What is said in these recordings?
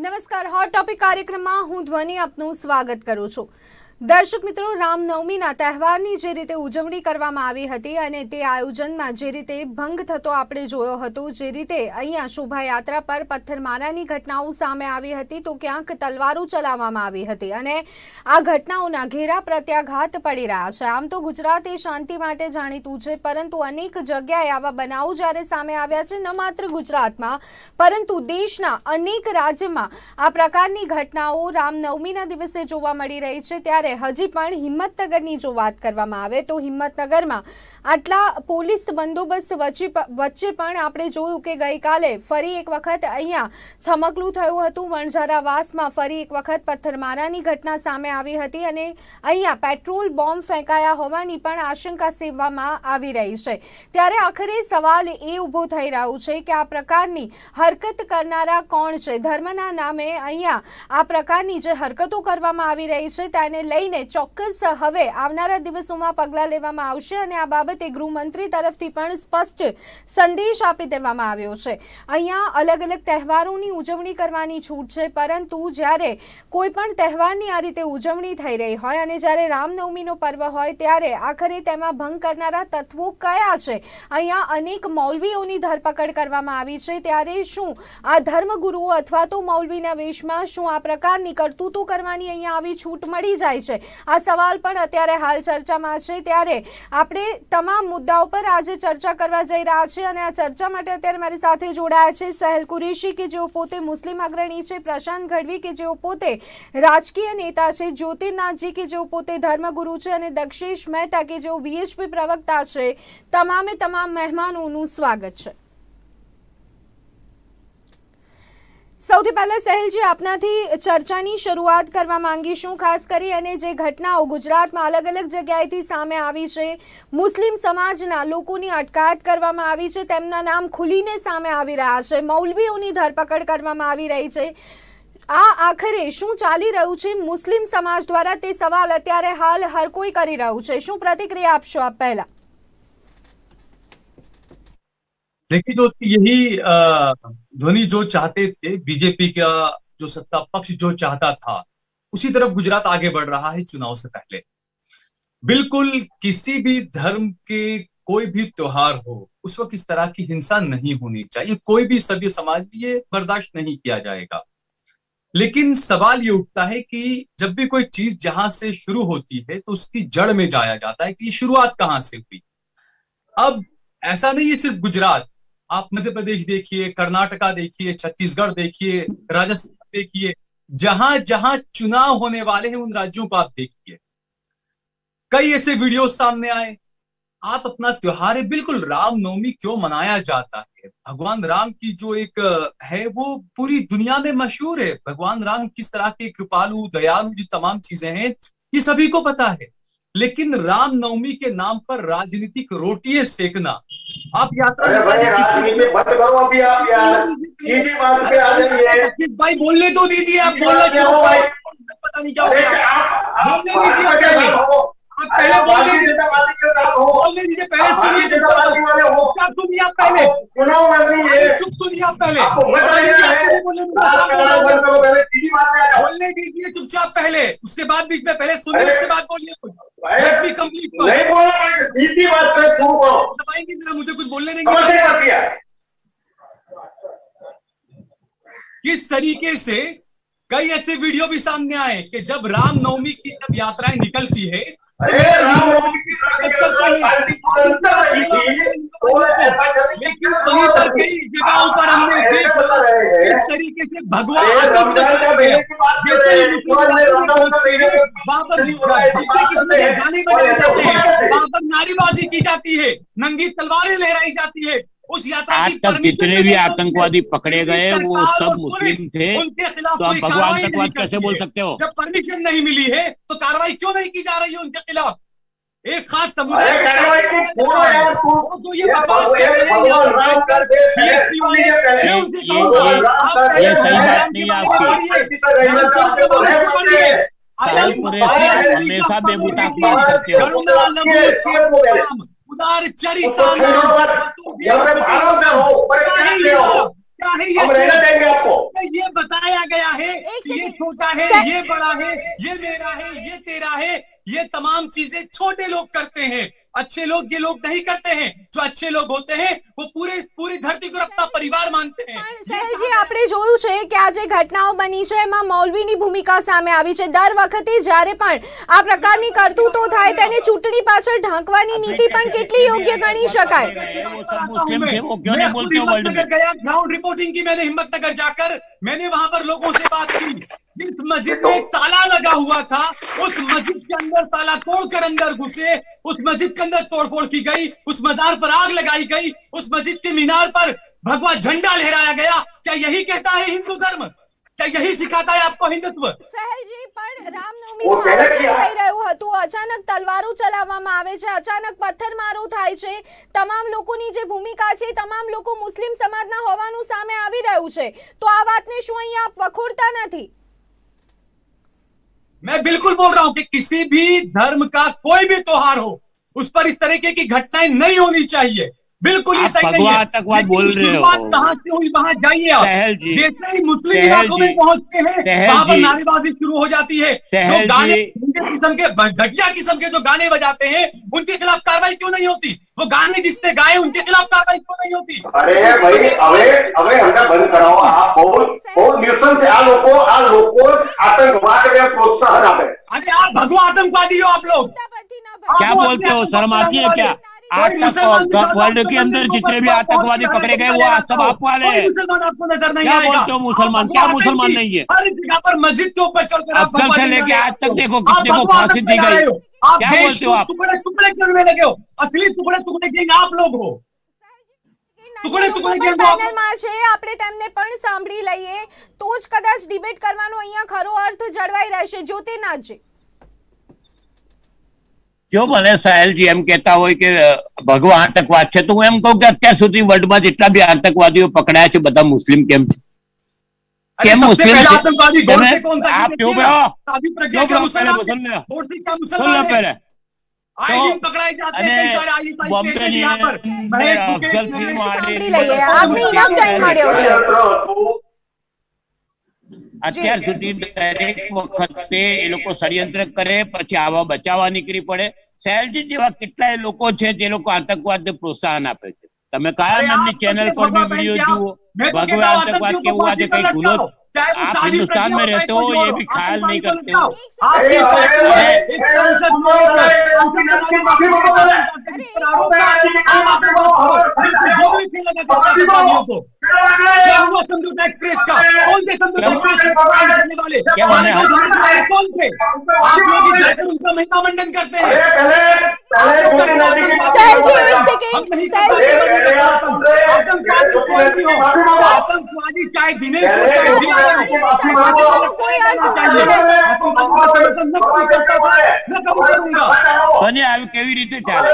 નમસ્કાર hot topic કાર્યક્રમમાં હું ધ્વનિ આપનું સ્વાગત કરું છું। દર્શક મિત્રો, રામનવમીના તહેવારની જે રીતે ઉજવણી કરવામાં આવી હતી અને તે આયોજનમાં જે રીતે ભંગ થતો આપણે જોયો હતો, જે રીતે અહીંયા શોભાયાત્રા પર પથ્થરમારાની ઘટનાઓ સામે આવી હતી તો ક્યાંક તલવારો ચલાવવામાં આવી હતી અને આ ઘટનાઓના ઘેરા પ્રત્યાઘાત પડી રહ્યા છે। આમ તો ગુજરાત એ શાંતિ માટે જાણીતું છે, પરંતુ અનેક જગ્યાએ આવા બનાવો જ્યારે સામે આવ્યા છે, ન માત્ર ગુજરાતમાં પરંતુ દેશના અનેક રાજ્યમાં આ પ્રકારની ઘટનાઓ રામનવમીના દિવસે જોવા મળી રહી છે। ત્યારે હજી પણ હિંમતનગરની જો વાત કરવામાં આવે તો હિંમતનગરમાં આટલા પોલીસ બંદોબસ્ત વચ્ચે પણ આપણે જોયું કે ગઈકાલે ફરી એક વખત અહીંયા છમકલું થયું હતું। વણઝારાવાસમાં ફરી એક વખત પથ્થરમારાની ઘટના સામે આવી હતી અને અહીંયા પેટ્રોલ બોમ્બ ફેંકાયા હોવાની પણ આશંકા સેવવામાં આવી રહી છે। ત્યારે આખરે સવાલ એ ઊભો થઈ રહ્યો છે કે આ પ્રકારની હરકત કરનારા કોણ છે? ધર્મના નામે અહીંયા આ પ્રકારની જે હરકતો કરવામાં આવી રહી છે તેને લઈને ચોક્કસ હવે આવનારા દિવસોમાં પગલાં લેવામાં આવશે અને આ બાબતે ગૃહમંત્રી તરફથી પણ સ્પષ્ટ સંદેશ આપી દેવામાં આવ્યો છે। અહીંયા અલગ અલગ તહેવારોની ઉજવણી કરવાની છૂટ છે, પરંતુ જ્યારે કોઈ પણ તહેવારની આ રીતે ઉજવણી થઈ રહી હોય અને જ્યારે રામનવમીનો પર્વ હોય ત્યારે આખરે તેમાં ભંગ કરનારા તત્વો કયા છે? અહીંયા અનેક મૌલવીઓની ધરપકડ કરવામાં આવી છે। ત્યારે શું આ ધર્મગુરુઓ અથવા તો મૌલવીના વેશમાં શું આ પ્રકારની કરતૂતો કરવાની અહીંયા આવી છૂટ મળી જાય છે? આ સવાલ પણ અત્યારે હાલ ચર્ચામાં છે। ત્યારે આપણે તમામ મુદ્દાઓ પર આજે ચર્ચા કરવા જઈ રહ્યા છીએ અને આ ચર્ચા માટે અત્યારે મારી સાથે જોડાયા છે સહેલ કુરેશી કે જેઓ પોતે મુસ્લિમ અગ્રણી છે, પ્રશાંત ગઢવી કે જેઓ પોતે રાજકીય नेता છે, જ્યોતિર્નાથજી કે જેઓ પોતે ધર્મગુરુ છે અને દક્ષેશ મહેતા કે જેઓ વીએચપી પ્રવક્તા છે। તમામે તમામ મહેમાનોનું સ્વાગત છે। સૌથી પહેલા સહેલજી, આપનાથી ચર્ચાની શરૂઆત કરવા માંગીશું। ખાસ કરી અને જે ઘટનાઓ ગુજરાતમાં અલગ અલગ જગ્યાએથી સામે આવી છે, મુસ્લિમ સમાજના લોકોની અટકાયત કરવામાં આવી છે, તેમના નામ ખુલીને સામે આવી રહ્યા છે, મૌલવીઓની ધરપકડ કરવામાં આવી રહી છે। આ આખરે શું ચાલી રહ્યું છે મુસ્લિમ સમાજ દ્વારા તે સવાલ અત્યારે હાલ હર કોઈ કરી રહ્યું છે। શું प्रतिक्रिया આપશો આપ? પહેલા देखिए, जो यही ध्वनि जो चाहते थे, बीजेपी का जो सत्ता पक्ष जो चाहता था, उसी तरफ गुजरात आगे बढ़ रहा है। चुनाव से पहले बिल्कुल किसी भी धर्म के कोई भी त्योहार हो, उस वक्त इस तरह की हिंसा नहीं होनी चाहिए। कोई भी सभ्य समाज में ये बर्दाश्त नहीं किया जाएगा। लेकिन सवाल ये उठता है कि जब भी कोई चीज जहां से शुरू होती है तो उसकी जड़ में जाया जाता है कि शुरुआत कहां से हुई। अब ऐसा नहीं है सिर्फ गुजरात, आप मध्य प्रदेश देखिए, कर्नाटका देखिए, छत्तीसगढ़ देखिए, राजस्थान देखिए, जहां जहां चुनाव होने वाले हैं उन राज्यों को आप देखिए। कई ऐसे वीडियो सामने आए। आप अपना त्योहार है, बिल्कुल रामनवमी क्यों मनाया जाता है? भगवान राम की जो एक है वो पूरी दुनिया में मशहूर है। भगवान राम किस तरह के कृपालु, दयालु, जो तमाम चीजें हैं ये सभी को पता है। लेकिन रामनवमी के नाम पर राजनीतिक रोटियां सेकना, आप राजनीति बंद करो अभी। आप यार सीधी बात पे आ जाइए भाई, बोलने तो दीजिए। आप बोलना क्यों भाई? पता नहीं क्या हो गया। पहले बोलने दीजिए, पहले सुनिए, सुनिए आप पहले, चुनाव सुनिए आप पहले, बोलने दीजिए चुपचाप पहले, उसके बाद बीच में पहले सुनिए, उसके बाद बोलिए कुछ। नहीं बोला, सीधी बात पे शुरू करो। दबाएंगे जरा, मुझे कुछ बोलने नहीं। किस तरीके से कई ऐसे वीडियो भी सामने आए कि जब रामनवमी की जब यात्राएं निकलती है, रामनवमी की लेकिन वहीं पर कई जगहों पर हमने देखा इस तरीके से भगवान वहां पर नारेबाजी की जाती है, नंगी तलवारें लहराई जाती है। उस यात्रा आज तक जितने भी आतंकवादी पकड़े गए वो सब मुस्लिम थे, उनके खिलाफ तो आप भगवान आतंकवाद कैसे बोल सकते हो? जब परमिशन नहीं मिली है तो कार्रवाई क्यों नहीं की जा रही है उनके खिलाफ? एक खास समुदाय ये सही बात नहीं है आपकी। हमेशा बेबुताक बात करते हो। उदार चरिता हम रहना देंगे आपको। ये बताया गया है कि ये छोटा है, ये बड़ा है, ये मेरा है, ये तेरा है, ये तमाम चीजें छोटे लोग करते हैं। अच्छे लोग ये लोग नहीं करते हैं। जो अच्छे लोग होते हैं वो पूरी धरती को अपना परिवाર मानते हैं। સહેલજી, આપણે જોયું છે કે આ જે ઘટનાઓ બની છે એમાં મૌલવીની ભૂમિકા સામે આવી છે। દર વખતે જ્યારે પણ આ પ્રકારની કરતૂતો થાય તેને ચૂંટણી પાછળ ઢાંકવાની નીતિ પણ કેટલી યોગ્ય ગણી શકાય। मुस्लिम थे वो क्यों नहीं बोलते हो वर्ल्ड में? गया ग्राउंड रिपोर्टिंग की मैंने हिम्मतनगर जाकर, मैंने वहां पर लोगों से बात की। जिस मस्जिद में ताला लगा हुआ था उस मस्जिद के अंदर ताला तोड़कर अंदर घुसे, उस मस्जिद के अंदर तोड़फोड़ की गई, उस मजार पर आग लगाई गई, उस मस्जिद के मीनार पर भगवा झंडा लहराया गया। क्या यही कहता है हिंदू धर्म? क्या यही सिखाता है आपको हिंदुत्व? સહેલજી, પણ રામનવમીનું આયોજન થઈ રહ્યું હતું, અચાનક તલવારો ચલાવવામાં આવે છે, અચાનક પથ્થરમારો થાય છે, તમામ લોકોની જે ભૂમિકા છે તમામ લોકો મુસ્લિમ સમાજના હોવાનું સામે આવી રહ્યું છે, તો આ વાતને શું અહીંયા આપ વખોડતા નથી? मैं बिल्कुल बोल रहा हूं कि किसी भी धर्म का कोई भी त्योहार हो उस पर इस तरीके की घटनाएं नहीं होनी चाहिए। बिल्कुल ही सही नहीं है। आतंकवाद बोल रहे हो, कहां से हुई वहां जाइए आप। सहल जी, जैसे ही मुस्लिम इलाकों में पहुंचते हैं वहां पर नारेबाजी शुरू हो जाती है। जो गाने किस्म के घटिया किस्म के जो गाने बजाते हैं उनके खिलाफ कार्रवाई क्यों नहीं होती? वो गाने जिसने गाए उनके खिलाफ कार्रवाई क्यों नहीं होती? अरे भाई હવે हमने बंद कराओ। आप बहुत દિવસોથી से आ लोगों आतंकवाद में प्रोत्साहन आपे। अरे आप भगवा आतंकवादी हो आप लोग। क्या बोलते हो? शर्म आती है क्या? आज तक वर्ल्ड के अंदर जितने भी आतंकवादी पकड़े गए वो सब आप वाले हैं। मुसलमान आपको नजर नहीं क्या आएगा। बोलते हो मुसलमान? क्या मुसलमान नहीं है? हर जगह पर मस्जिद के ऊपर चढ़कर आप अफजल से लेके आज तक देखो कितने को फांसी दी गई। क्या बोलते हो आप? टुकड़े टुकड़े करने लगे हो। असली टुकड़े टुकड़े गैंग आप लोग हो। टुकड़े टुकड़े गैंग પેનલમાં છે, આપણે તેમને પણ સાંભળી લઈએ તો જ કદાચ ડિબેટ કરવાનો અહીંયા ખરો અર્થ જળવાઈ રહેશે। જ્યોતિનાથજી, જો મને સહેલજી એમ કહેતા હોય કે ભગવા આતંકવાદ છે તો હું એમ કહું કે અત્યાર સુધી વર્લ્ડમાં જેટલા બી આતંકવાદીઓ પકડાયા છે બધા મુસ્લિમ કેમ છે? કેમ मुस्लिम आप क्यों रहो? सुन लो पहले અત્યાર સુધી દરેક વખતે એ લોકો ષડયંત્ર કરે પછી આવા બચાવવા નીકળી પડે। સહેલજી જેવા કેટલાય લોકો છે જે લોકો આતંકવાદને પ્રોત્સાહન આપે છે। તમે કયા નામની ચેનલ પર બી વિડીયો જુઓ, ભગવા આતંકવાદ કેવું આજે કઈ ગુનો आप हिंदुस्तान में रहते हो ये भी ख्याल नहीं करते हो। क्या माने उनका महिला मंडन करते हैं। आतंकवादी चाहे दिने કેવી રીતે ચાલે?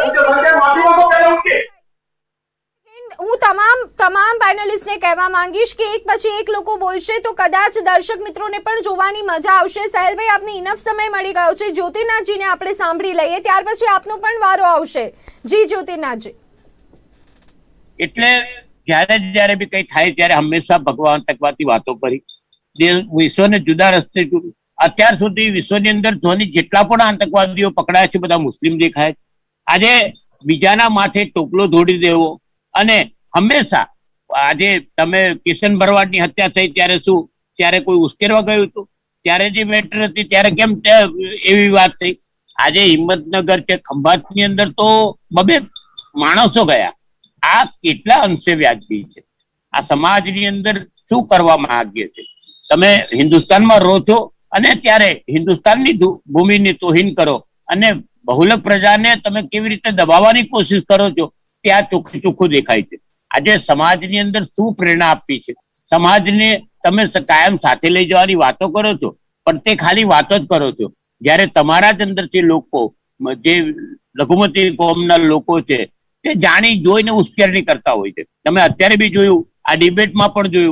હું તમામ પેનલિસ્ટને કહેવા માંગીશ કે એક પછી એક લોકો બોલશે તો કદાચ દર્શક મિત્રોને પણ જોવાની મજા આવશે। સહેલભાઈ, આપને ઇનફ સમય મળી ગયો છે। જ્યોતિનાથજીને આપણે સાંભળી લઈએ, ત્યાર પછી આપનો પણ વારો આવશે। જી જ્યોતિનાથજી। એટલે જ્યારે બી કઈ થાય ત્યારે હંમેશા ભગવાન આતંકવાદની વાતો કરી વિશ્વને જુદા રસ્તે અત્યાર સુધી વિશ્વની અંદર ધોની જેટલા પણ આતંકવાદીઓ પકડાયા છે બધા મુસ્લિમ દેખાય। આજે બીજાના માથે ટોપલો ધોડી દેવો અને હંમેશા આજે તમે કિશન ભરવાડની હત્યા થઈ ત્યારે શું ત્યારે કોઈ ઉશ્કેરવા ગયું હતું? ત્યારે જે મેટર હતી ત્યારે કેમ એવી વાત થઈ? આજે હિંમતનગર કે ખંભાતની અંદર તો બબે માણસો ગયા। આ કેટલા અંશે વ્યાજબી છે? આ સમાજની અંદર શું કરવા માંગે છે? તમે હિન્દુસ્તાનમાં રહો છો અને ત્યારે હિન્દુસ્તાનની ભૂમિની તોહીન કરો અને બહુલક પ્રજાને તમે કેવી રીતે દબાવવાની કોશિશ કરો છો ત્યાં ચોખ્ખું દેખાય છે। આજે સમાજની અંદર શું પ્રેરણા આપી છે? સમાજને તમે કાયમ સાથે લઈ જવાની વાતો કરો છો પણ તે ખાલી વાતો જ કરો છો। જ્યારે તમારા જ અંદરથી લોકો જે લઘુમતી કોમના લોકો છે તે જાણી જોઈને ઉશ્કેરણી કરતા હોય છે। તમે અત્યારે બી જોયું, આ ડિબેટમાં પણ જોયું,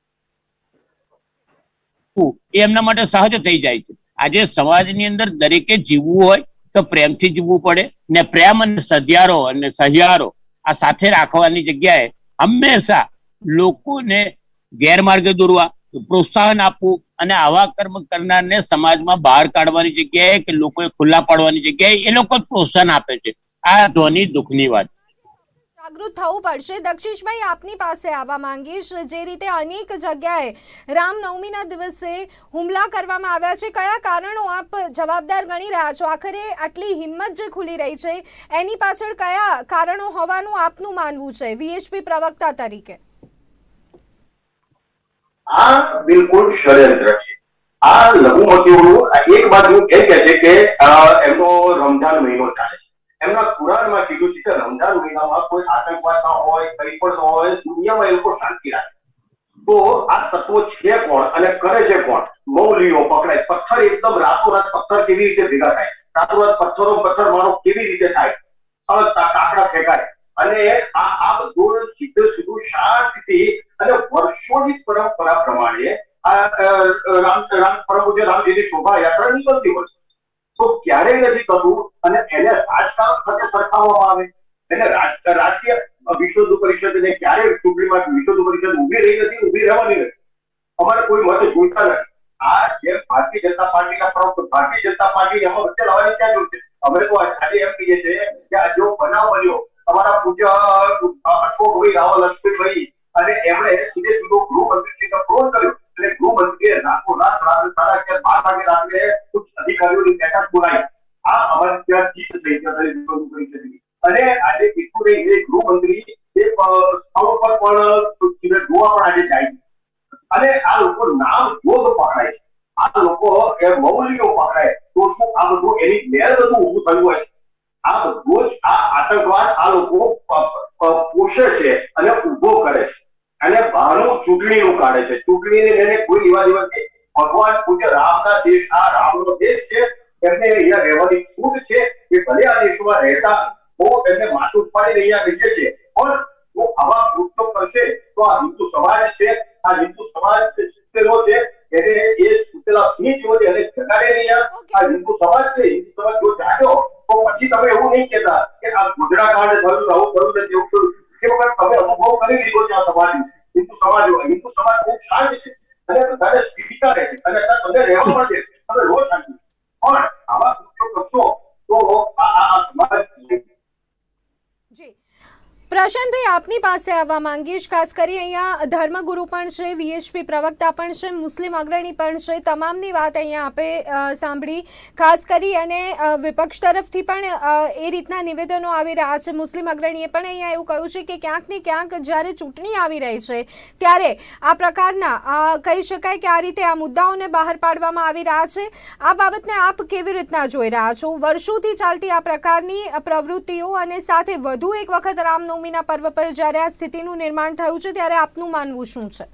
એ એમના માટે સહજ થઈ જાય છે। આજે સમાજની અંદર દરેકે જીવવું હોય તો પ્રેમથી જીવવું પડે ને પ્રેમ અને સહિયારો આ સાથે રાખવાની જગ્યાએ હંમેશા લોકોને ગેરમાર્ગે દોરવા, પ્રોત્સાહન આપવું અને આવા કર્મ કરનારને સમાજમાં બહાર કાઢવાની જગ્યાએ કે લોકોએ ખુલ્લા પાડવાની જગ્યાએ એ લોકો પ્રોત્સાહન આપે છે. આ ધ્વનિ દુઃખની વાત. જાગૃત થવું પડશે. દક્ષિશભાઈ, આપની પાસે આવવા માંગીશ. જે રીતે અનેક જગ્યાએ રામનવમીના દિવસે હુમલા કરવામાં આવ્યા છે, કયા કારણો આપ જવાબદાર ગણી રહ્યા છો? આખરે આટલી હિંમત જે ખુલી રહી છે એની પાછળ કયા કારણો હોવાનું આપનું માનવું છે વીએચપી પ્રવક્તા તરીકે? આ બિલકુલ ષડયંત્ર છે. આ લઘુમતીઓનું એક બાજુ એ કહે છે કે એમનો રમજાન મહિનો ચાલે છે. એમના કુરાનમાં કીધું છે કે રમજાન મહિનામાં કોઈ આતંકવાદ ના હોય, કંઈ પણ ન હોય, દુનિયામાં એ લોકો શાંતિ રાખે. તો આ તત્વો છે કોણ અને કરે છે કોણ? મૌલવીઓ પકડાય, પથ્થર એકદમ રાતોરાત પથ્થર કેવી રીતે ભેગા થાય, રાતોરાત પથ્થર મારો કેવી રીતે થાય, કાકડા ફેંકાય, અને આ બધું સીધું શાંતિથી અને વર્ષોની પરંપરા પ્રમાણે પરમ પૂજ્ય રામજીની શોભાયાત્રા નીકળતી હોય. તો ક્યારેય નથી થતું અને એને રાજકારણ સાથે સરખાવવામાં આવે. એને રાષ્ટ્રીય વિશ્વ પરિષદને ક્યારેય ચૂંટણીમાં વિશ્વ પરિષદ ઉભી રહી નથી, ઉભી રહેવાની નથી. અમારે કોઈ મત જોઈતા નથી. આ જે ભારતીય જનતા પાર્ટીના પ્રમુખ, ભારતીય જનતા પાર્ટી એમાં વચ્ચે લાવવાની ક્યાં જરૂર છે? અમે તો આજે એમ કહીએ છીએ કે આ જો બનાવ બન્યો અમારા પૂજ્ય અશોકભાઈ રાવલ લક્ષ્મીભાઈ અને એમણે સીધે સીધો ગૃહમંત્રીશ્રીનો ફોન કર્યો અને ગૃહમંત્રીએ રાતોરાત સાડા 11 12 વાગે રાત્રે ઉચ્ચ અધિકારીઓની બેઠક બોલાવી. આ અમારે ત્યાં જીત થઈ ગઈ. અને આજે કેટલું એ ગૃહમંત્રી એ સ્થળ પર પણ જોવા પણ આજે જાય છે. અને આ લોકો નામ જોગ પકડાય છે, આ લોકો એ મૌલીઓ પકડાય તો શું આ બધું એની મેળ બધું ઉભું થયું હોય છે? આ બધું જ આ આતંકવાદ આ લોકો પોષે છે અને ઉભો કરે છે અને બહારનું ચૂંટણીનું કાઢે છે. ચૂંટણીને લઈને કોઈ લેવા દેવા નથી. ભગવાન પૂજ્ય રામના દેશ, આ રામનો દેશ છે, એમને અહીંયા રહેવાની છૂટ છે. એ ભલે આ દેશમાં રહેતા બહુ એમને માથું ઉપાડીને અહીંયા બેઠે છે, પણ જો આવા કૃત્યો કરશે તો આ હિન્દુ સમાજ છે, આ હિન્દુ સમાજ સુતેલો છે, એને એ સુતેલા સિંહ જેવો એને જગાડે નહીં. આ હિન્દુ સમાજ છે, હિન્દુ સમાજ જો જાગ્યો તો પછી તમે એવું નહીં કહેતા કે આ ગોધરા કાંડ થયું, આવું થયું નથી, એવું થયું. એ વખત તમે અનુભવ કરી લીધો છે. આ સમાજ હિન્દુ સમાજ બહુ શાંત છે અને બધાને સ્વીકારે છે અને તમને રહેવા મળે તમે રોજ શાંતિ. પણ આવા કૃત્યો કરશો તો આ સમાજ. જી પ્રશાંતભાઈ, આપની પાસે આવવા માંગીશ. ખાસ કરી અહીંયા ધર્મગુરુ પણ છે, વીએચપી પ્રવક્તા પણ છે, મુસ્લિમ અગ્રણી પણ છે. તમામની વાત અહીંયા આપે સાંભળી. ખાસ કરી અને વિપક્ષ તરફથી પણ એ રીતના નિવેદનો આવી રહ્યા છે. મુસ્લિમ અગ્રણીએ પણ અહીંયા એવું કહ્યું છે કે ક્યાંક ને ક્યાંક જ્યારે ચૂંટણી આવી રહી છે ત્યારે આ પ્રકારના કહી શકાય કે આ રીતે આ મુદ્દાઓને બહાર પાડવામાં આવી રહ્યા છે. આ બાબતને આપ કેવી રીતના જોઈ રહ્યા છો? વર્ષોથી ચાલતી આ પ્રકારની પ્રવૃત્તિઓ અને સાથે વધુ એક વખત રામનવમીના પર્વ પર જ્યારે આ સ્થિતિનું નિર્માણ થયું છે ત્યારે આપનું માનવું શું છે?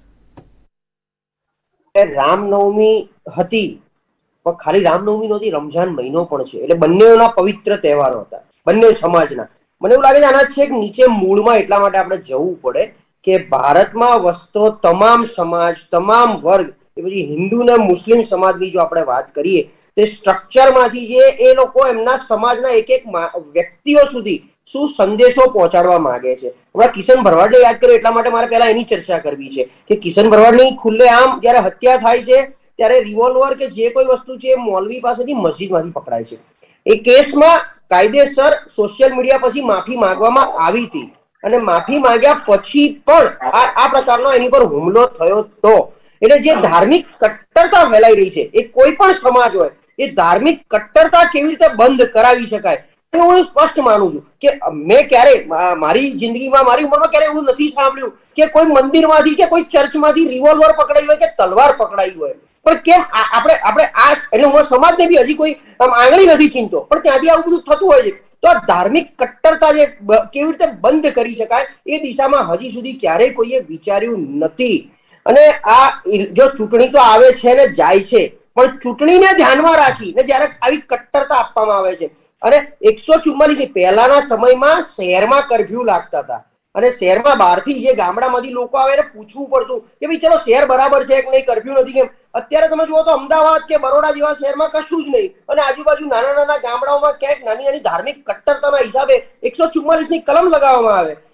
રામનવમી હતી પણ ખાલી રામનવમી નહોતી, રમજાન મહિનો પણ છે. એટલે બંનેના પવિત્ર તહેવારો હતા, બંને સમાજના. મને એવું લાગે છે આના છેક નીચે મૂળમાં એટલા માટે આપણે જવું પડે કે ભારતમાં વસતો તમામ સમાજ, તમામ વર્ગ, એ પછી હિન્દુ ને મુસ્લિમ સમાજની જો આપણે વાત કરીએ તે સ્ટ્રક્ચરમાંથી જે એ લોકો એમના સમાજના એક એક વ્યક્તિઓ સુધી શું સંદેશો પહોંચાડવા માંગે છે. હમણાં કિશન ભરવાડને યાદ કર્યો એટલા માટે મારે પહેલા એની ચર્ચા કરવી છે કે કિશન ભરવાડની ખુલ્લેઆમ જયારે હત્યા થાય છે ત્યારે રિવોલ્વર કે જે કોઈ વસ્તુ છે એ મૌલવી પાસેથી મસ્જિદમાંથી પકડાય છે. એ કેસમાં કાયદેસર સોશિયલ મીડિયા પછી માફી માંગવામાં આવી હતી અને માફી માંગ્યા પછી પણ આ પ્રકારનો એની પર હુમલો થયો તો એટલે જે ધાર્મિક કટ્ટરતા ફેલાઈ રહી છે એ કોઈ પણ સમાજ હોય એ ધાર્મિક કટ્ટરતા કેવી રીતે બંધ કરાવી શકાય તે હું સ્પષ્ટ માનું છું કે મેં ક્યારે મારી જિંદગીમાં મારી ઉંમરમાં ક્યારે એવું નથી સાંભળ્યું કે કોઈ મંદિરમાંથી કે કોઈ ચર્ચમાંથી રિવોલ્વર પકડાઈ હોય કે તલવાર પકડાઈ હોય. પણ કેમ આપણે આ એટલે હું સમાજને બી હજી કોઈ આંગળી નથી ચીંધતો પણ ત્યાંથી આવું બધું થતું હોય છે. તો આ ધાર્મિક કટ્ટરતા જે કેવી રીતે બંધ કરી શકાય એ દિશામાં હજી સુધી ક્યારેય કોઈએ વિચાર્યું નથી. અને આ જો ચૂંટણી તો આવે છે ને જાય છે પણ ચૂંટણીને ધ્યાનમાં રાખીને જયારે આવી કટ્ટરતા આપવામાં આવે છે અને 144 પહેલાના સમયમાં શહેરમાં કર્ફ્યુ લાગતા હતા અને શહેરમાં બહારથી જે ગામડામાંથી લોકો આવે એને પૂછવું પડતું કે ભાઈ ચલો શહેર બરાબર છે કે નહીં, કર્ફ્યુ નથી કેમ. અત્યારે તમે જુઓ તો અમદાવાદ કે બરોડા જેવા શહેરમાં કશું જ નહીં અને આજુબાજુ નાના નાના ગામડાઓમાં ક્યાંક નાની નાની ધાર્મિક કટ્ટરતાના હિસાબે 144 ની કલમ લગાવવામાં આવે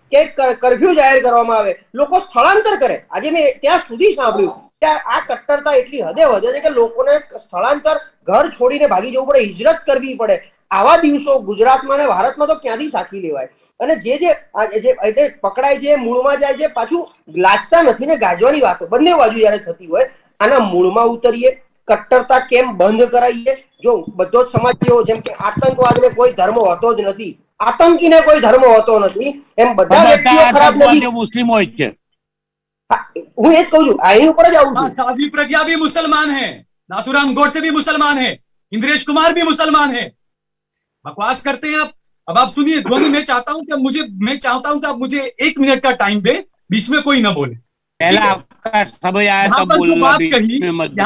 કે કર્ફ્યુ જાહેર કરવામાં આવે, લોકો સ્થળાંતર કરે. આજે મેં ત્યાં સુધી સાંભળ્યું કે આ કટ્ટરતા એટલી હદે વધે છે કે લોકોને સ્થળાંતર, ઘર છોડીને ભાગી જવું પડે, હિજરત કરવી પડે. આવા દિવસો ગુજરાતમાં ને ભારતમાં તો ક્યાંથી સાચવી લેવાય? અને જે એટલે પકડાય છે, મૂળમાં જાય છે, પાછું લાજતા નથી ને ગાજવાની વાતો બંને બાજુ જયારે થતી હોય, આના મૂળમાં ઉતરીએ, કટ્ટરતા કેમ બંધ કરાવીએ. જો બધો જ સમાજ જેવો, જેમ કે આતંકવાદને કોઈ ધર્મ હોતો જ નથી, આતંકીને કોઈ ધર્મ હોતો નથી, એમ બધા વ્યક્તિઓ ખરાબ નથી, મુસ્લિમ હોય છે. હું એ જ કહું છું, આની ઉપર જ આવું છું. साध्वी प्रज्ञा भी मुसलमान है, नाथूराम गोडसे भी मुसलमान है, इंद्रेश कुमार भी मुसलमान है. बकवास करते हैं आप. अब आप सुनिए ध्वनि, मैं चाहता हूं कि आप मुझे 1 मिनट का टाइम दे, बीच में कोई ना बोले. पहला आपका समय आया यहाँ तब पर बोलना, बात कही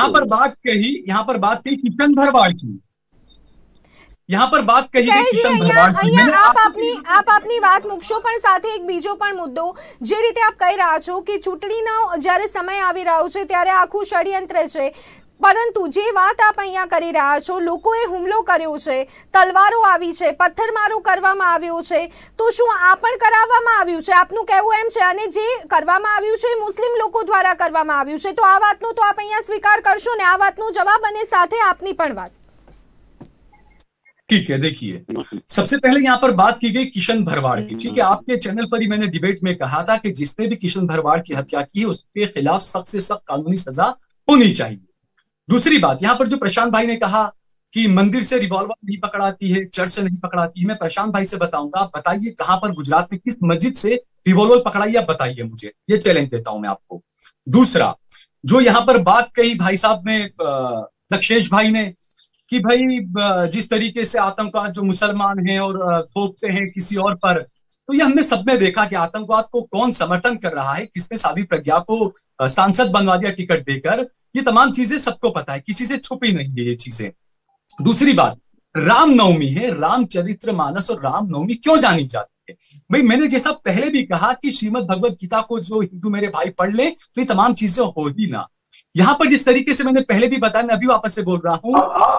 किशन भरवाड़ की. यहाँ पर बात कही गई किशन भरवाड़ की. આપ આપની વાત મૂકશો, પણ સાથે એક બીજો પણ મુદ્દો, જે રીતે આપ કહી રહ્યા છો કે ચૂંટણીનો જ્યારે સમય આવી રહ્યો છે ત્યારે આખું ષડયંત્ર છે, પરંતુ જે વાત આપ અહીંયા કરી રહ્યા છો, લોકોએ હુમલો કર્યો છે, તલવારો આવી છે, પથ્થરમારો કરવામાં આવ્યો છે, તો શું આ પણ કરાવવામાં આવ્યું છે? આપનું કહેવું એમ છે, અને જે કરવામાં આવ્યું છે મુસ્લિમ લોકો દ્વારા કરવામાં આવ્યું છે, તો આ વાતનો તો આપ અહીંયા સ્વીકાર કરશો ને? આ વાતનો જવાબ અને સાથે આપની પણ વાત. ठीक है, देखिए, सबसे पहले यहाँ पर बात की गई किशन भरवाड़ की. ठीक है, आपके चैनल पर ही मैंने डिबेट में कहा था कि जिसने भी किशन भरवाड़ की हत्या की है उसके खिलाफ सख्त से सख्त कानूनी सजा होनी चाहिए. दूसरी बात, यहाँ पर जो प्रशांत भाई ने कहा कि मंदिर से रिवॉल्वर नहीं पकड़ाती है, चर्च से नहीं पकड़ाती है, मैं प्रशांत भाई से बताऊंगा, आप बताइए कहां पर गुजरात में किस मस्जिद से रिवॉल्वर पकड़ाई, आप बताइए मुझे, ये चैलेंज देता हूं मैं आपको. दूसरा, जो यहाँ पर बात कही भाई साहब ने, दक्षेश भाई ने, कि भाई जिस तरीके से आतंकवाद जो मुसलमान हैं और थोपते हैं किसी और पर, तो ये हमने सबने देखा कि आतंकवाद को कौन समर्थन कर रहा है, किसने साध्वी प्रज्ञा को सांसद बनवा दिया टिकट देकर, ये तमाम चीजें सबको पता है, किसी से छुपी नहीं है ये चीजें. दूसरी बात, रामनवमी है, रामचरित्र मानस और रामनवमी क्यों जानी जाती है? भाई मैंने जैसा पहले भी कहा कि श्रीमद् भगवत गीता को जो हिंदू मेरे भाई पढ़ ले तो ये तमाम चीजें हो ही ना. यहाँ पर जिस तरीके से मैंने पहले भी बताया, मैं अभी वापस से बोल रहा हूँ,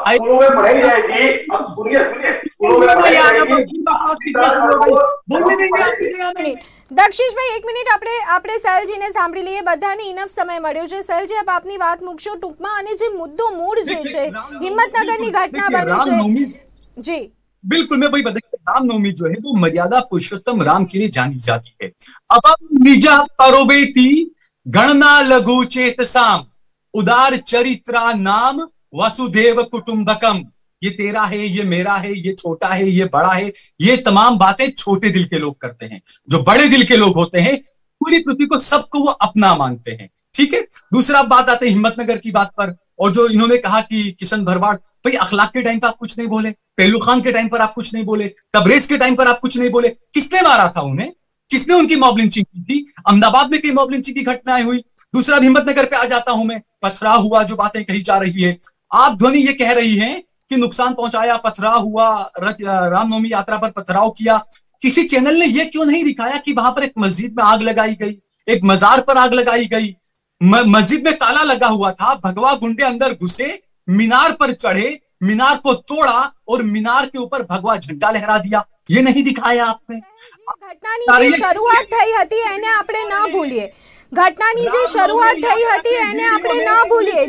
દક્ષિશભાઈ 1 મિનિટ આપણે સહેલજીને સાંભળી લઈએ. બધાને ઇનફ સમય મળ્યો છે. સહેલજી, આપ આપની વાત મૂકશો ટૂંકમાં, અને જે મુદ્દો મૂળ જે છે હિંમતનગરની ઘટના બની છે. जी बिल्कुल, मैं वही बताऊं, रामनवमी जो है वो मर्यादा पुरुषोत्तम राम के लिए जानी जाती है. अब निजा परोबेती गणना लघु चेतसाम उदार चरित्रा नाम वसुदेव कुटुंबकम. ये तेरा है, ये मेरा है, ये छोटा है, ये बड़ा है, ये तमाम बातें छोटे दिल के लोग करते हैं. जो बड़े दिल के लोग होते हैं पूरी पृथ्वी को, सबको वो अपना मानते हैं. ठीक है, दूसरा बात आते हैं हिम्मतनगर की बात पर, और जो इन्होंने कहा कि किशन भरवाड़, भाई अखलाक के टाइम पर आप कुछ नहीं बोले, पहलू खान के टाइम पर आप कुछ नहीं बोले, तबरेज के टाइम पर आप कुछ नहीं बोले. किसने मारा था उन्हें? किसने उनकी मॉब लिंचिंग की थी? अहमदाबाद में कई मॉब लिंचिंग की घटनाएं हुई. दूसरा, हिम्मतनगर पे आ जाता हूं मैं, पथराव हुआ, जो बातें कही जा रही है, आप ध्वनि ये कह रही है कि नुकसान पहुंचाया, पथराव हुआ, रामनवमी यात्रा पर पथराव किया. किसी चैनल ने यह क्यों नहीं दिखाया कि वहां पर एक मस्जिद में आग लगाई गई, एक मजार पर आग लगाई गई, मस्जिद में ताला लगा हुआ था, भगवा गुंडे अंदर घुसे, मीनार पर चढ़े, मीनार को तोड़ा और मीनार के ऊपर भगवा झंडा लहरा दिया. ये नहीं दिखाया आपने. ઘટનાની શરૂઆત થઈ હતી એને આપણે ન ભૂલીએ. ઘટનાની જે શરૂઆત થઈ હતી એને આપણે ન ભૂલીએ.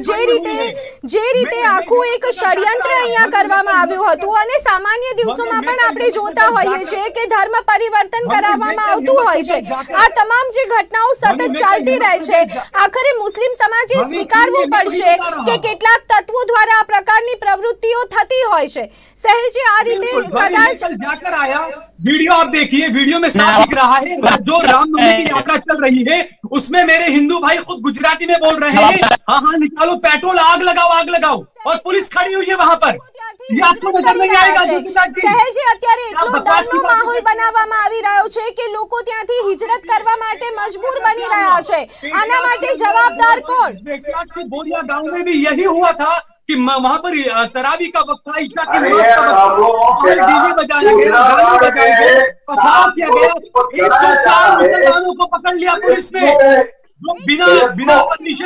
જે રીતે આખું એક ષડયંત્ર અહીંયા કરવામાં આવ્યું હતું, અને સામાન્ય દિવસોમાં પણ આપણે જોતા હોઈએ છીએ કે ધર્મ પરિવર્તન કરાવવામાં આવતું હોય છે. આ તમામ જે ઘટનાઓ સતત ચાલતી રહે છે, આખરે મુસ્લિમ સમાજે સ્વીકારવું પડશે કે કેટલાક તત્વો દ્વારા આ પ્રકારની પ્રવૃત્તિઓ થતી હોય છે. સહેલજી, આ રીતે કદાચ जाकर आया, वीडियो आप देखिए, वीडियो में साफ दिख रहा है जो रामनवमी की यात्रा चल रही है उसमें मेरे हिंदू भाई खुद गुजराती में बोल रहे हैं, हाँ निकालो पेट्रोल, आग लगाओ, और पुलिस खड़ी हुई है वहां पर. ये आपको नजर नहीं आएगा. સહેલજી, અત્યારે એટલો ડરનો માહોલ બનાવવામાં આવી રહ્યો છે કે લોકો ત્યાંથી હિજરત કરવા માટે મજબૂર બની રહ્યા છે. આના માટે जवाबदार कौन? बोरिया गांव में भी यही हुआ था कि वहां पर तरावी का वक्त था, ईशा की नमाज का वक्त, डीजे बजाया गया, गाने बजाए गए, पथराव किया गया, 104 मुसलमानों को पकड़ लिया पुलिस ने, जो बिना परमिशन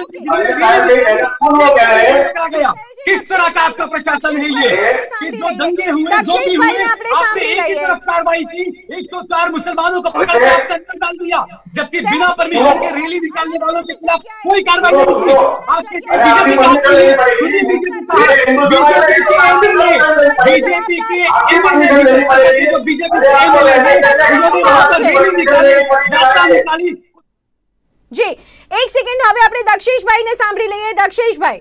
गया. किस तरह का आपका प्रशासन है ये? कि जो दंगे हुए, जो भी हुए, आपने एक ही तरफ कार्रवाई की, 104 मुसलमानों को पकड़ के किया, जबकि बिना परमिशन के रैली निकालने वालों के खिलाफ कोई कार्रवाई नहीं की। आपके बीजेपी के जी एक सेकंड, હવે આપણે દક્ષેશભાઈને સાંભળી લઈએ। દક્ષેશભાઈ,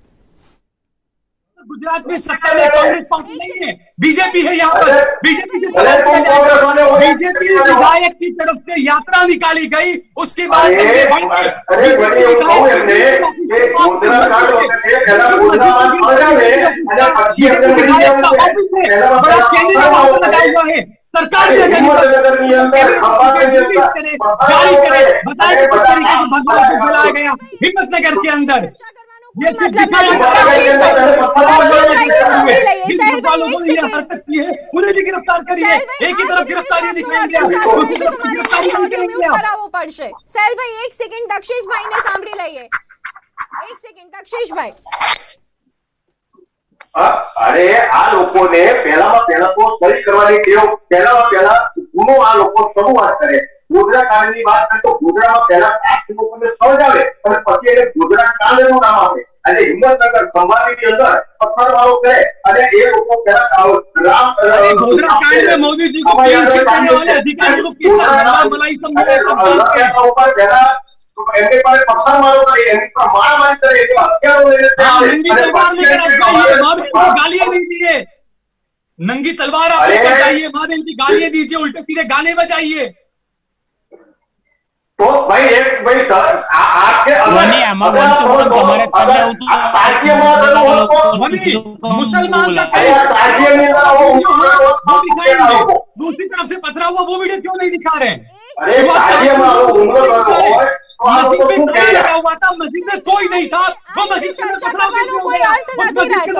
गुजरात में सत्ता में कांग्रेस पार्टी नहीं है, बीजेपी है यहाँ पर। बीजेपी विधायक की तरफ से यात्रा निकाली गई, उसके बाद सरकार बुलाया गया हिम्मतनगर के अंदर। ये उन्हें भी गिरफ्तार करिए, एक ही तरफ गिरफ्तारी दिखाएंगे। સેલભાઈ એક સેકન્ડ, દક્ષેશભાઈને સાંભળી લઈએ। એક સેકન્ડ દક્ષેશભાઈ। અરે આ લોકોને પહેલામાં પહેલા તો સહી કરવાની ટેવ, પહેલા ગુનો આ લોકો શરૂઆત કરે। ગોધરા કાંડની વાત કરે તો ગોધરામાં પહેલા 8 લોકોને સમજાવે અને પછી એને ગોધરા કાંડનું નામ આપે। અને હિંમતનગર સંવાદની અંદર પથ્થરમારો કરે અને એ લોકો પહેલા ગોધરા કાંડ में मोदी जी को करने वाले अधिकारियों को किस मलाई समझे એમને પાસે પથ્થરમારો કરે, એમની પર મારામારી કરે, એ હથિયારો લઈને गालियां दीजिए, नंगी तलवार आप लेकर जाइए, माँ बहन की गालियां दीजिए, उल्टे सीधे गाने बजाइए। तो भाई एक भाई आपके मुसलमान दूसरी तरफ से पथरा हुआ वो वीडियो क्यों नहीं दिखा रहे हैं? हुआ था, मस्जिद में कोई नहीं था, वो मस्जिद में कोई अर्थ નથી રહેતો।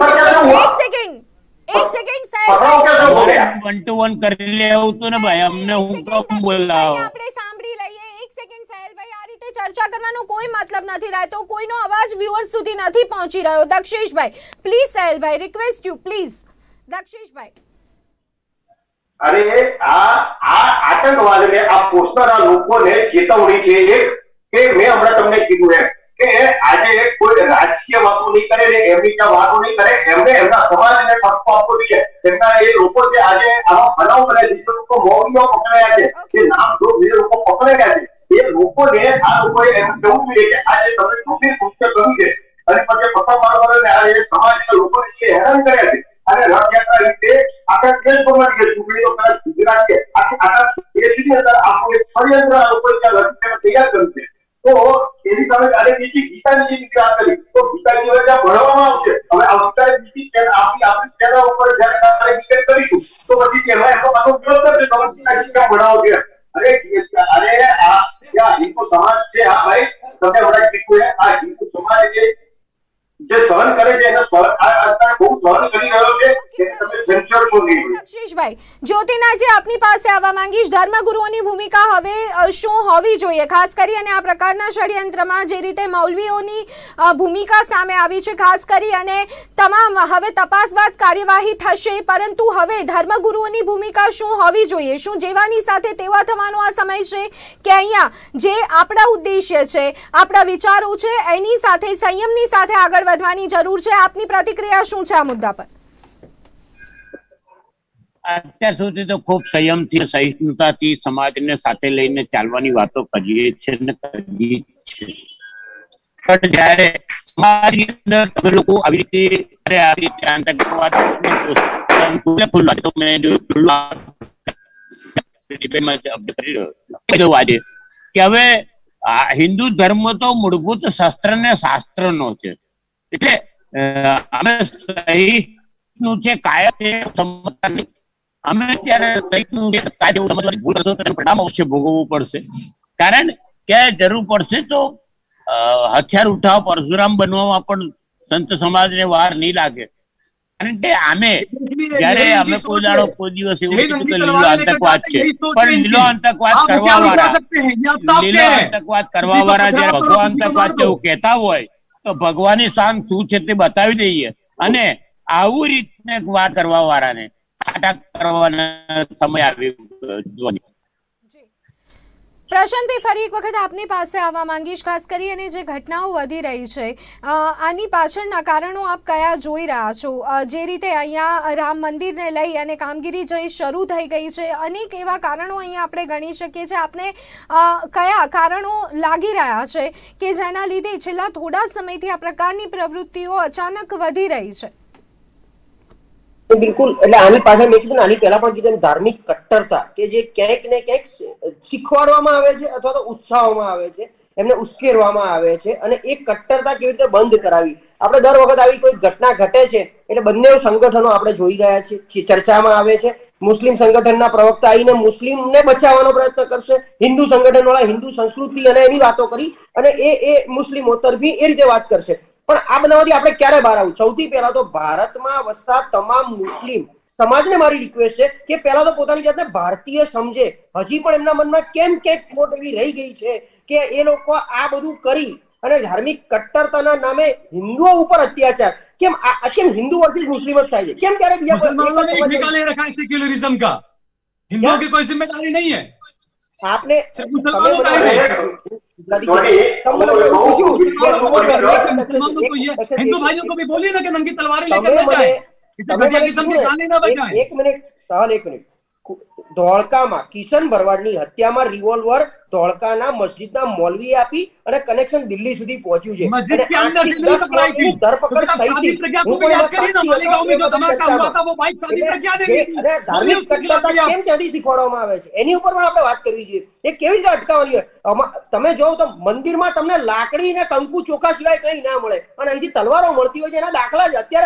એક સેકન્ડ સાહેબ, 1-to-1 કરી લેવું તો ને ભાઈ, અમને હું કમ બોલાવો। આપણે સાંભળી લઈએ। એક સેકન્ડ સાહેબભાઈ, આ રીતે ચર્ચા કરવાનો કોઈ મતલબ નથી રહેતો, કોઈનો અવાજ વ્યુઅર્સ સુધી નથી પહોંચી રહ્યો। દક્ષેશભાઈ પ્લીઝ, સાહેબભાઈ રિક્વેસ્ટ યુ પ્લીઝ। દક્ષેશભાઈ, અરે આ આતંકવાદને આ પોસ્ટરના લોકોને ચેતવણી છે એક કે મેં હમણાં તમને કીધું એમ કે આજે કોઈ રાજકીય વાતો નહીં કરે ને એમની ત્યાં વાતો નહીં કરે, એમને એમના સમાજને ઠપકો આપવો જોઈએ। એમના એ લોકો જે આજે આવા બનાવ બને છે, લોકો મૌલીઓ પકડાયા છે, જે નામ જો જે લોકો પકડાયા છે, એ લોકોને આ લોકોએ એમ કહેવું જોઈએ કે આજે તમે ગંભીર કૃત્ય કર્યું છે અને પછી પથ્થર મારવાને આ એ સમાજના લોકોને જે હેરાન કર્યા છે અને રથયાત્રા રીતે આખા દેશભરમાં ચૂંટણીઓ કદાચ ગુજરાત છે આખા દેશની અંદર આખું એક ષડયંત્ર આ લોકોએ ત્યાં રથયાત્રા તૈયાર કર્યું છે। તો એની સામે આજે બીજી ગીતાજીની વાત કરી તો ગીતાજી હવે ત્યાં ભણવામાં આવશે। હવે આવતીકાલે બીજી આપણી ચેનલ ઉપર જયારે આપણે ડિબેટ કરીશું તો પછી એમાં એમનો પાછો વિરોધ કરશે તો ગીતાજી ક્યાં ભણાવો છે? અરે આ હિન્દુ સમાજ છે, હા ભાઈ તમે હમણાં કીધું આ હિન્દુ સમાજ જે સહન કરે છે એને અત્યારે બહુ સહન કરી રહ્યો છે કે તમે સેન્સર છો નહીં। દક્ષેશભાઈ, જ્યોતિનાથજી આપની પાસે આવવા માંગીશ। ધર્મગુરુઓની ભૂમિકા હવે શું હોવી જોઈએ, ખાસ કરી અને આ પ્રકારના ષડયંત્રમાં જે રીતે મૌલવીઓની ભૂમિકા સામે આવી છે, ખાસ કરી અને તમામ હવે તપાસ બાદ કાર્યવાહી થશે, પરંતુ હવે ધર્મગુરુઓની ભૂમિકા શું હોવી જોઈએ? શું જેવાની સાથે તેવા થવાનો આ સમય છે કે અહીંયા જે આપણા ઉદ્દેશ્ય છે, આપણા વિચારો છે, એની સાથે સંયમની સાથે આગળ વધવાની જરૂર છે? આપની પ્રતિક્રિયા શું છે આ મુદ્દા પર? અત્યાર સુધી તો ખૂબ સંયમથી, સહિષ્ણુતાથી સમાજને સાથે લઈને ચાલવાની વાતો કરીએ છીએ ને કરીએ છીએ, પણ જ્યારે સમાજની અંદર તમે લોકો આવી રીતે આતંકવાદ તો મેં જોયું આજે કે હવે હિન્દુ ધર્મ તો મૂળભૂત શસ્ત્ર ને શાસ્ત્ર નો છે, એટલે અમે સહિષ્ણુ છે, કાયમ છે, સમજતા નહીં। અમે ત્યારે સહિષ્ણુ છે, કાયમ સમજવાની ભૂલ કરશો તો પરિણામ અવશ્ય ભોગવવું પડશે, કારણ કે જરૂર પડશે તો હથિયાર ઉઠાવ પરશુરામ બનવામાં પણ સંત સમાજને વાર નહીં લાગે। કારણ કે આમે જયારે અમે કોઈ દાડો કોઈ દિવસ એવું કીધું કે લીલો આતંકવાદ છે, પણ લીલો આતંકવાદ કરવા વાળા જયારે ભગવાન આતંકવાદ છે એવું કહેતા હોય તો ભગવાનની શાન શું છે તે બતાવી દઈએ અને આવું રીતને વાત કરવા વાળાને આટા કરવાના સમય આવી પ્રશાંતભાઈ, ફરી એક વખત આપની પાસે આવવા માંગીશ, ખાસ કરી અને જે ઘટનાઓ વધી રહી છે આની પાછળના કારણો આપ કયા જોઈ રહ્યા છો? જે રીતે અહીંયા રામ મંદિરને લઈ અને કામગીરી જે શરૂ થઈ ગઈ છે, અનેક એવા કારણો અહીંયા આપણે ગણી શકીએ છીએ. આપને કયા કારણો લાગી રહ્યા છે કે જેના લીધે છેલ્લા થોડા સમયથી આ પ્રકારની પ્રવૃત્તિઓ અચાનક વધી રહી છે? બિલકુલ, એટલે આની પાછળ મેં કીધું, આની પહેલા પણ કીધું, ધાર્મિક કટ્ટરતા કે જે ક્યાંક ને ક્યાંક શીખવાડવામાં આવે છે અથવા તો ઉત્સાહવામાં આવે છે, એમને ઉશ્કેરવામાં આવે છે, અને એ કટ્ટરતા કેવી રીતે બંધ કરાવી. આપણે દર વખત આવી કોઈ ઘટના ઘટે છે એટલે બંને સંગઠનો આપણે જોઈ રહ્યા છીએ, ચર્ચામાં આવે છે. મુસ્લિમ સંગઠનના પ્રવક્તા આવીને મુસ્લિમને બચાવવાનો પ્રયત્ન કરશે, હિન્દુ સંગઠન વાળા હિન્દુ સંસ્કૃતિ અને એની વાતો કરી અને એ મુસ્લિમો તરફી એ રીતે વાત કરશે. પણ આ બનાવવાથી આપણે ક્યારે બહાર આવું? સૌથી પહેલા તો ભારતમાં વસતા તમામ મુસ્લિમ સમાજને મારી રિક્વેસ્ટ છે કે પહેલા તો પોતાની જાતને ભારતીય સમજે. હજી પણ એમના મનમાં કેમ ક્યાંક ખોટ એવી રહી ગઈ છે કે એ લોકો આ બધું કરી અને ધાર્મિક કટ્ટરતાના નામે હિન્દુઓ ઉપર અત્યાચાર. કેમ હિન્દુ વર્સિસ મુસ્લિમ જ થાય છે? કેમ ક્યારે બીજા सेक्युलरिज्म का हिंदुओं की कोई जिम्मेदारी नहीं है. आपने हिंदू भाइयों को भी बोलिए ना कि नंगी तलवारें लेकर न जाए. एक मिनट सवाल, एक मिनट. ધોળકામાં કિશન ભરવાડની હત્યામાં રિવોલ્વર ધોળકાના મસ્જિદના મૌલવીએ આપી અને કનેક્શન દિલ્હી સુધી પહોંચ્યું છે અને 8 થી 10 ધરપકડ થઈ હતી. હું પણ એમાં ધાર્મિક કટ્ટરતા કેમ ત્યાંથી શીખવાડવામાં આવે છે એની ઉપર પણ આપણે વાત કરવી જોઈએ. એ કેવી રીતે અટકાવવાની હોય? તમે જોવો તો મંદિરમાં તમને લાકડી ને કંકુ ચોખા સિવાય કઈ ના મળે અને અહીંથી તલવારો મળતી હોય છે. એના દાખલા જ અત્યારે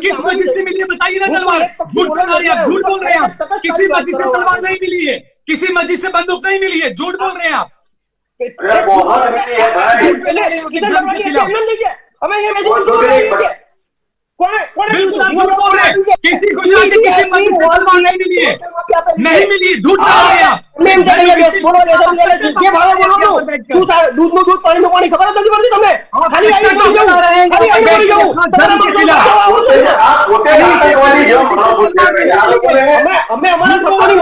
પણ नहीं मिली है, किसी मस्जिद से बंदूक नहीं मिली है. झूठ बोल रहे हैं आप. किसी गुजरात से किसी मस्जिद से तलवार नहीं मिली है, नहीं मिली. झूठ बोल रहे हैं आप. दूध નું દૂધ પાણી નું પાણી ખબર નથી પડતી તમને? ખાલી અમે અમારા સત્તાની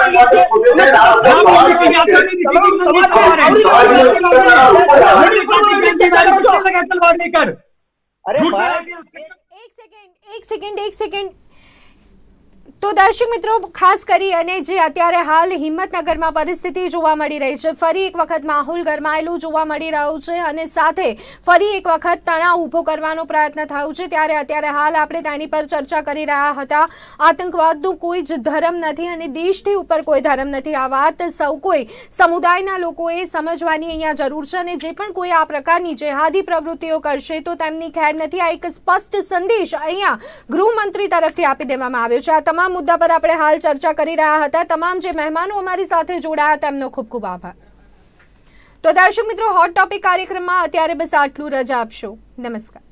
મર્યાદા. એક સેકન્ડ. તો દર્શક મિત્રો, ખાસ કરી અને જે અત્યારે હાલ હિંમતનગરમાં પરિસ્થિતિ જોવા મળી રહી છે, ફરી એક વખત માહોલ ગરમાયેલું જોવા મળી રહ્યું છે અને સાથે ફરી એક વખત તણાવ ઊભો કરવાનો પ્રયત્ન થયો છે. ત્યારે અત્યારે હાલ આપણે તેની પર ચર્ચા કરી રહ્યા હતા. આતંકવાદનું કોઈ જ ધર્મ નથી અને દેશથી ઉપર કોઈ ધર્મ નથી. આ વાત સૌ કોઈ સમુદાયના લોકોએ સમજવાની અહીંયા જરૂર છે અને જે પણ કોઈ આ પ્રકારની જેહાદી પ્રવૃત્તિઓ કરશે તો તેમની ખેર નથી. આ એક સ્પષ્ટ સંદેશ અહીંયા ગૃહમંત્રી તરફથી આપી દેવામાં આવ્યો છે. આ તમામ મુદ્દા પર આપણે હાલ ચર્ચા કરી રહ્યા હતા. તમામ જે મહેમાનો અમારી સાથે જોડાયા તેમનો ખૂબ ખૂબ આભાર. તો દર્શક મિત્રો, હોટ ટોપિક કાર્યક્રમમાં અત્યારે બસ આટલું. રજા આપશો. નમસ્કાર.